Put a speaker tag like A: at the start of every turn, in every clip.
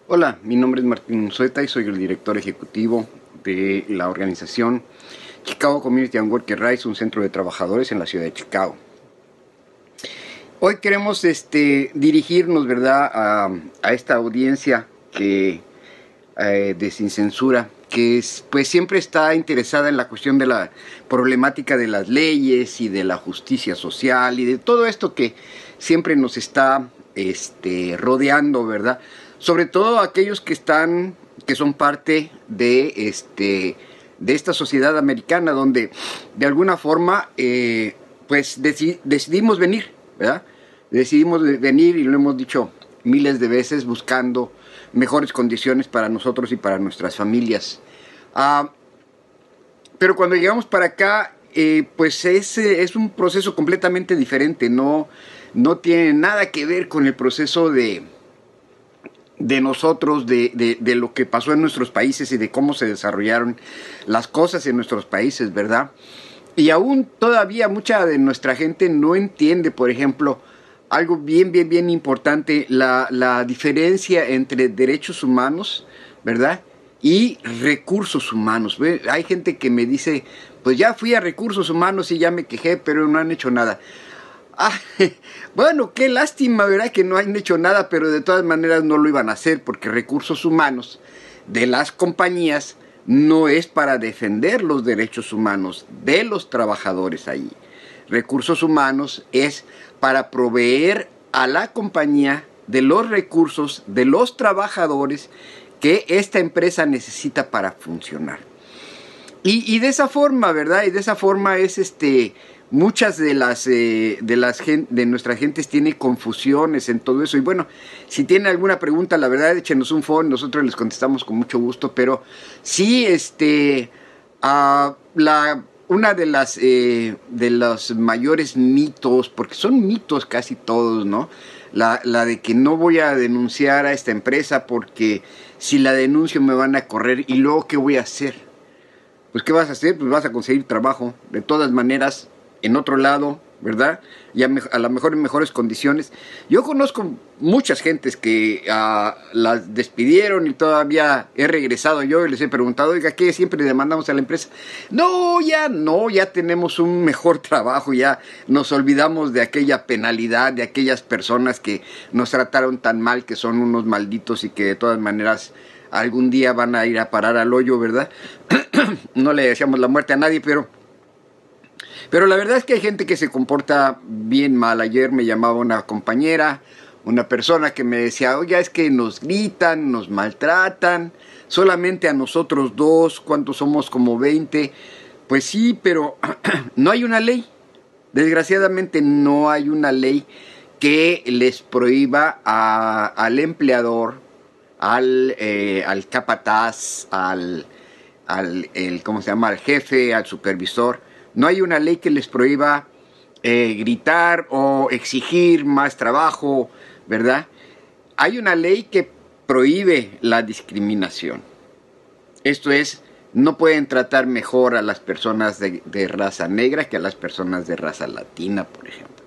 A: Hola, mi nombre es Martín Unzueta y soy el director ejecutivo de la organización Chicago Community and Worker Rights, un centro de trabajadores en la ciudad de Chicago. Hoy queremos dirigirnos, ¿verdad?, a esta audiencia de Sin Censura, que pues siempre está interesada en la cuestión de la problemática de las leyes y de la justicia social y de todo esto que siempre nos está rodeando, ¿verdad? Sobre todo aquellos que son parte de esta sociedad americana, donde de alguna forma pues decidimos venir, ¿verdad? Decidimos venir, y lo hemos dicho miles de veces, buscando mejores condiciones para nosotros y para nuestras familias. Pero cuando llegamos para acá, pues es un proceso completamente diferente. No tiene nada que ver con el proceso de nosotros, de lo que pasó en nuestros países y de cómo se desarrollaron las cosas en nuestros países, ¿verdad? Y aún todavía mucha de nuestra gente no entiende, por ejemplo, algo bien importante, la diferencia entre derechos humanos, ¿verdad?, y recursos humanos. Hay gente que me dice, pues ya fui a recursos humanos y ya me quejé, pero no han hecho nada. Bueno, qué lástima, ¿verdad?, que no han hecho nada, pero de todas maneras no lo iban a hacer, porque recursos humanos de las compañías no es para defender los derechos humanos de los trabajadores ahí. Recursos humanos es para proveer a la compañía de los recursos de los trabajadores que esta empresa necesita para funcionar. Y de esa forma, ¿verdad? Y de esa forma es muchas de nuestras gentes tienen confusiones en todo eso. Y bueno, si tienen alguna pregunta, la verdad, échenos un phone, nosotros les contestamos con mucho gusto. Pero sí, una de los mayores mitos, porque son mitos casi todos, ¿no? La de que no voy a denunciar a esta empresa porque si la denuncio me van a correr, y luego ¿qué voy a hacer? Pues ¿qué vas a hacer? Pues vas a conseguir trabajo, de todas maneras, en otro lado, ¿verdad? Y a lo mejor en mejores condiciones. Yo conozco muchas gentes que las despidieron y todavía he regresado yo y les he preguntado, oiga, ¿qué siempre demandamos a la empresa? No, ya tenemos un mejor trabajo, ya nos olvidamos de aquella penalidad, de aquellas personas que nos trataron tan mal, que son unos malditos y que de todas maneras algún día van a ir a parar al hoyo, ¿verdad? No le deseamos la muerte a nadie, pero la verdad es que hay gente que se comporta bien mal. Ayer me llamaba una compañera, una persona que me decía, oye, es que nos gritan, nos maltratan, solamente a nosotros dos, ¿cuántos somos? Como 20. Pues sí, pero no hay una ley. Desgraciadamente no hay una ley que les prohíba al empleador, al capataz, ¿cómo se llama?, al jefe, al supervisor. No hay una ley que les prohíba gritar o exigir más trabajo, ¿verdad? Hay una ley que prohíbe la discriminación. Esto es, no pueden tratar mejor a las personas de raza negra que a las personas de raza latina, por ejemplo.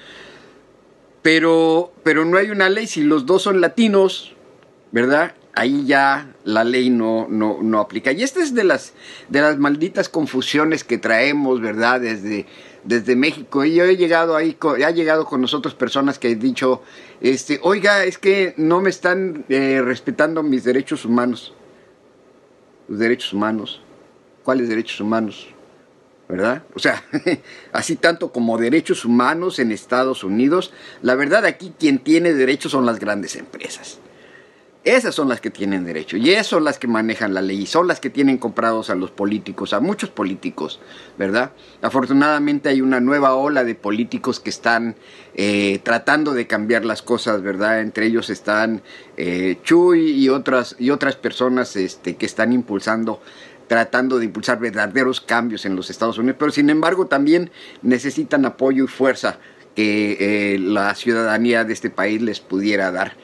A: Pero no hay una ley. Si los dos son latinos, ¿verdad?, ahí ya la ley no aplica. Y esta es de las malditas confusiones que traemos, ¿verdad?, desde México. Y yo he llegado ahí, ha llegado con nosotros personas que han dicho, oiga, es que no me están respetando mis derechos humanos. ¿Los derechos humanos? ¿Cuáles derechos humanos? ¿Verdad? O sea, así tanto como derechos humanos en Estados Unidos, la verdad aquí quien tiene derechos son las grandes empresas. Esas son las que tienen derecho, y esas son las que manejan la ley, y son las que tienen comprados a los políticos, a muchos políticos, ¿verdad? Afortunadamente hay una nueva ola de políticos que están tratando de cambiar las cosas, ¿verdad? Entre ellos están Chuy y otras personas que están tratando de impulsar verdaderos cambios en los Estados Unidos, pero sin embargo también necesitan apoyo y fuerza que la ciudadanía de este país les pudiera dar.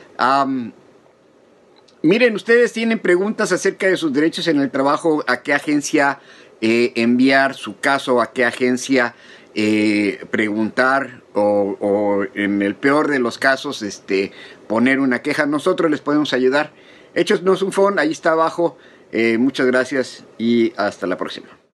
A: Miren, ustedes tienen preguntas acerca de sus derechos en el trabajo, a qué agencia enviar su caso, a qué agencia preguntar, o en el peor de los casos, poner una queja, nosotros les podemos ayudar. Échenos un phone, ahí está abajo. Muchas gracias y hasta la próxima.